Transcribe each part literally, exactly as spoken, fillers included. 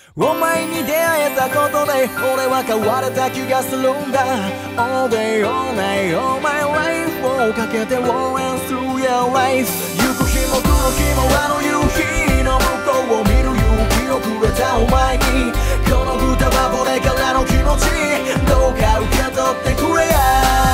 お前に出会えたことで俺は変われた気がするんだ All day all night all my life をかけて応援する your life 行く日も来る日もあの夕日の向こうを見る勇気をくれたお前にこの歌はこれからの気持ちどうか受け取ってくれや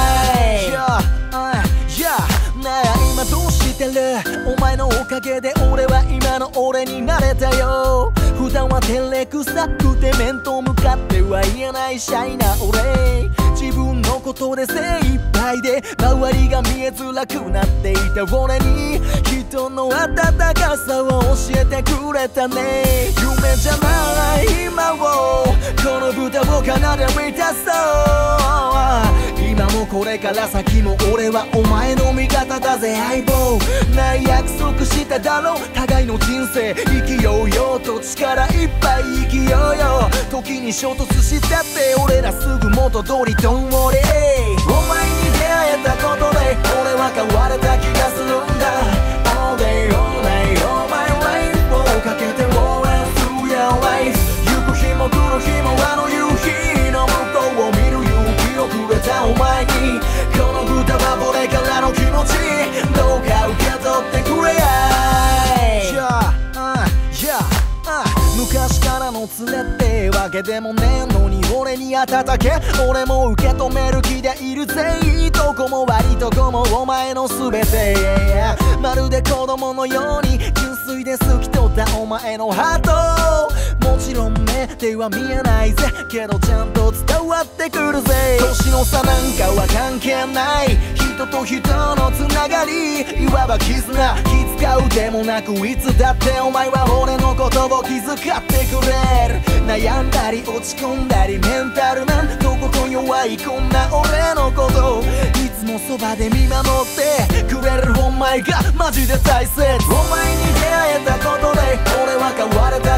Yeah, uh, yeah なあ今どうしてるお前のおかげで俺は今の俺になれたよ普段は照れくさくて面と向かっては言えないシャイな俺自分のことで精一杯で周りが見えづらくなっていた俺に人の温かさを教えてくれたね夢じゃない今をこの歌を奏で満たそう今もこれから先も俺はお前の味方だぜ相棒な約束しただろう互いの人生生きようよと力いっぱい生きようよ時に衝突したって俺らすぐ元通り Don't worry お前に出会えたことで俺は変われた気がするんだ All day all night all my life をかけて応援する your life 行く日も来る日もあの夕日の向こうを見る勇気をくれたお前にこの歌はこれからの気持ちどうか受け取ってくれや Yeah, uh, yeah, uh 昔からの連れってわけでもねえのに俺に温け俺も受け止める気でいるぜいいとこも悪いとこもお前の全て、yeah, yeah まるで子供のように純粋で透き通ったお前のハートもちろん目では見えないぜけどちゃんと伝わってくるぜ年の差なんかは関係ない人と人のつながりいわば絆気使うでもなくいつだってお前は俺のことを気遣ってくれる悩んだり落ち込んだりメンタルなんとこと弱いこんな俺のこといつもそばで見守ってくれるお前がマジで大切お前に出会えたことで俺は変われた